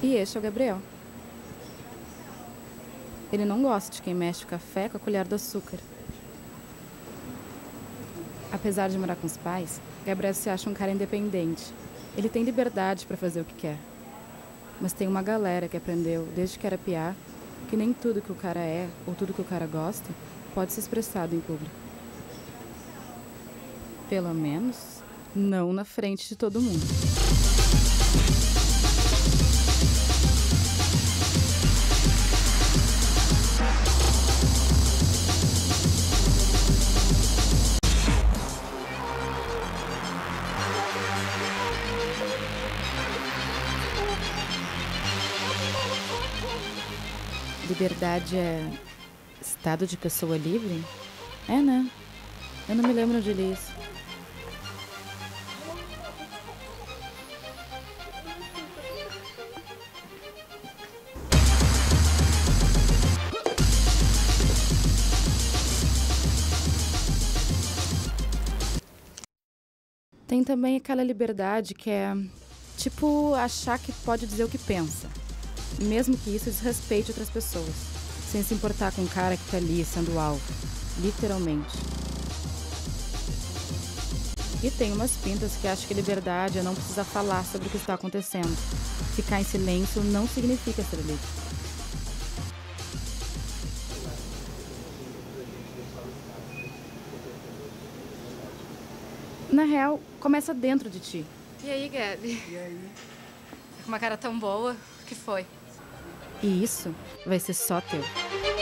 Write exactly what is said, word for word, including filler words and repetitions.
E este é o Gabriel. Ele não gosta de quem mexe o café com a colher do açúcar. Apesar de morar com os pais, Gabriel se acha um cara independente. Ele tem liberdade para fazer o que quer. Mas tem uma galera que aprendeu, desde que era piá, que nem tudo que o cara é, ou tudo que o cara gosta, pode ser expressado em público. Pelo menos, não na frente de todo mundo. Liberdade é estado de pessoa livre? É, né? Eu não me lembro de ler isso. Tem também aquela liberdade que é, tipo, achar que pode dizer o que pensa, mesmo que isso desrespeite outras pessoas, sem se importar com o cara que tá ali sendo alvo, literalmente. E tem umas pintas que acham que liberdade é não precisar falar sobre o que está acontecendo. Ficar em silêncio não significa ser livre. Na real, começa dentro de ti. E aí, Gabi? E aí? Com uma cara tão boa, o que foi? E isso vai ser só teu.